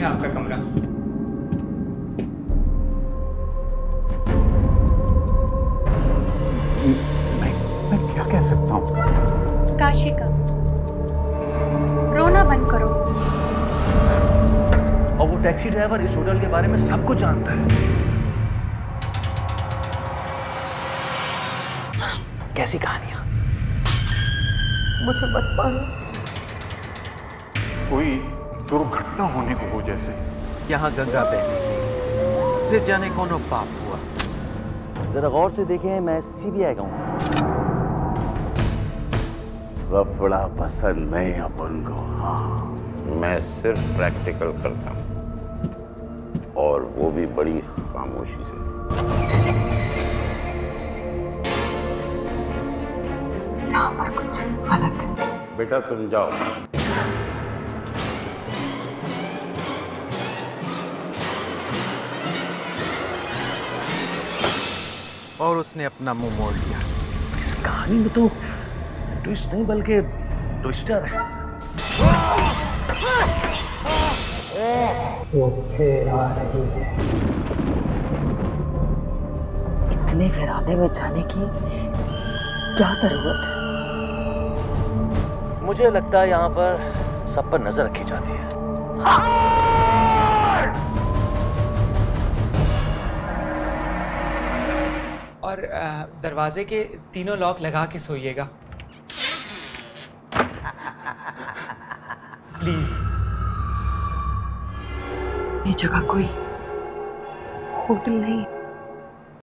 है आपका कमरा। मैं क्या कह सकता हूँ? काशिका, रोना बंद करो। और वो टैक्सी ड्राइवर इस होटल के बारे में सब कुछ जानता है। कैसी कहानियां? मुझे मत मारो। कोई दुर्घटना होने को हो जैसे। यहाँ गंगा बहती थी, फिर जाने कौन पाप हुआ। जरा गौर से देखें, मैं सीबीआई का हूं। कपड़ा पसंद नहीं अपन को। हाँ, मैं सिर्फ प्रैक्टिकल करता हूं, और वो भी बड़ी खामोशी से। यहाँ पर कुछ गलत है। बेटा सुन जाओ। और उसने अपना मुंह मोड़ लिया। इस कहानी में तो ट्विस्ट नहीं बल्कि ट्विस्टर है। वो फिर आ रही है। इतने वीराने में जाने की क्या जरूरत है? मुझे लगता है यहाँ पर सब पर नजर रखी जाती है। और दरवाजे के तीनों लॉक लगा के सोइएगा प्लीज। ये जगह कोई होटल नहीं है।